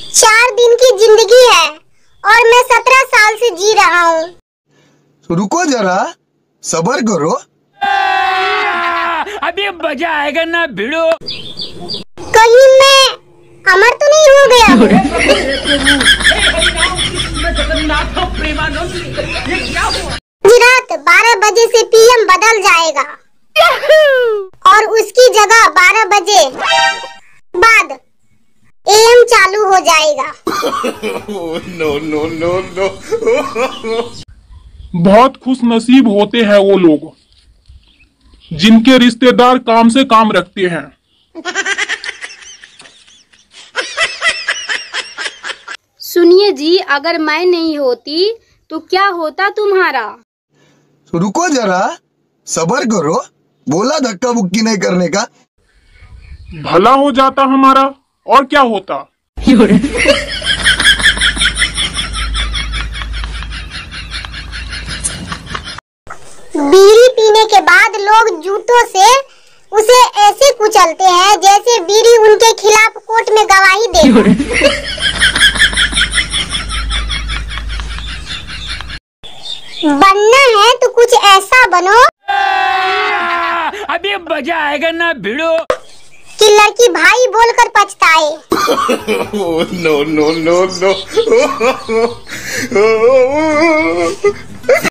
4 दिन की जिंदगी है और मैं 17 साल से जी रहा हूँ। रुको जरा, सब्र करो। अभी मजा आएगा ना भिड़ो। कहीं मैं अमर तो नहीं हो गया हूँ? रात 12 बजे से पीएम बदल जाएगा और उसकी जगह 12 बजे बाद एएम चालू हो जाएगा। No no no no. बहुत खुश नसीब होते हैं वो लोग जिनके रिश्तेदार काम से काम रखते हैं। सुनिए जी, अगर मैं नहीं होती तो क्या होता तुम्हारा? रुको जरा, सब्र करो। बोला धक्का बुक्की नहीं करने का। भला हो जाता हमारा, और क्या होता? बीड़ी पीने के बाद लोग जूतों से उसे ऐसे कुचलते हैं जैसे बीड़ी उनके खिलाफ कोर्ट में गवाही दे। बनना है तो कुछ ऐसा बनो अभी मजा आएगा ना भिड़ो कि लड़की भाई बोलकर पछताए। No no no no.